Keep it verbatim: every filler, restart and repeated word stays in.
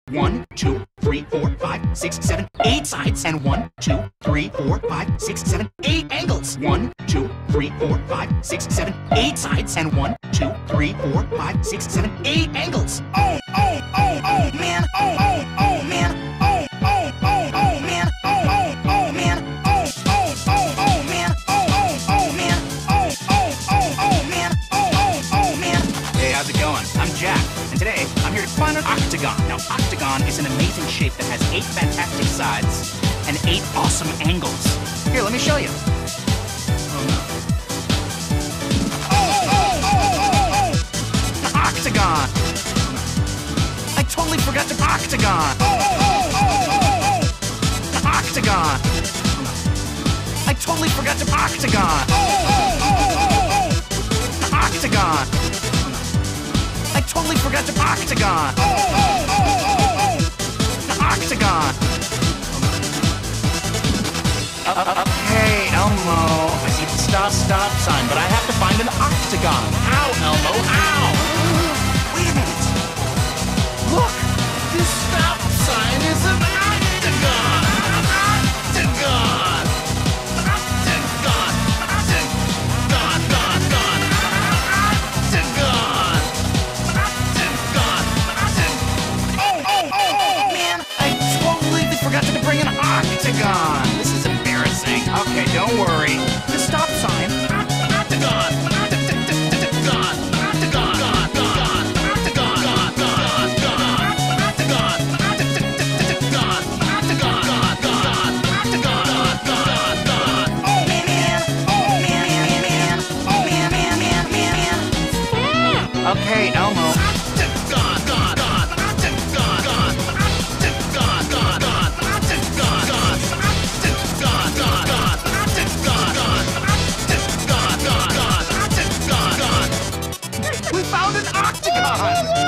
One, two, three, four, five, six, seven, eight sides. And one, two, three, four, five, six, seven, eight angles. One, two, three, four, five, six, seven, eight sides. And one, two, three, four, five, six, seven, eight angles. Oh, oh, oh, oh, man. Oh, oh, oh, man. Oh, oh, oh, oh, man. Oh, oh, oh, man. Oh, oh, oh, oh, man. Oh, oh, oh, man. Oh, oh, oh, oh, man. Oh, oh, oh, man. Hey, how's it going? I'm Jack, and today I'm here to find an octagon. Now, octagon is an amazing shape that has eight fantastic sides and eight awesome angles. Here, let me show you. Oh, no. Oh, oh, oh, oh, oh! An octagon! I totally forgot the octagon! Oh, oh, oh, oh, oh, oh! An octagon! I totally forgot the octagon! Oh, oh, oh, oh, oh! An octagon! I totally forgot the octagon! Oh, oh, oh, oh, oh! An octagon! Uh, uh, okay, Elmo. I see the stop, stop sign, but I have to find an octagon. How, Elmo? How? Wait a minute. Look! This stop sign is an octagon! Octagon! Octagon! Octagon! Gone, gone, gone! Octagon! Octagon! Octagon! Oh, oh, oh, oh, man! I totally forgot to bring an octagon! This is embarrassing. Okay, don't worry. The stop sign. Octagon! Octagon! Octagon! Gone, gone! Octagon! Gone, gone, gone! Octagon! Octagon! Octagon! Gone, gone! Octagon! Gone, gone! Oh, man, man! Oh, man, man, man! Oh, man, man, man, man, man! Okay, Elmo. Octagon! Gone, gone! Octagon! Gone! Octagon! Gone, gone! Octagon! Gone! Octagon! Gone, gone! Octagon! Gone! Octagon! Gone, gone! Octagon! Gone! We found an octagon!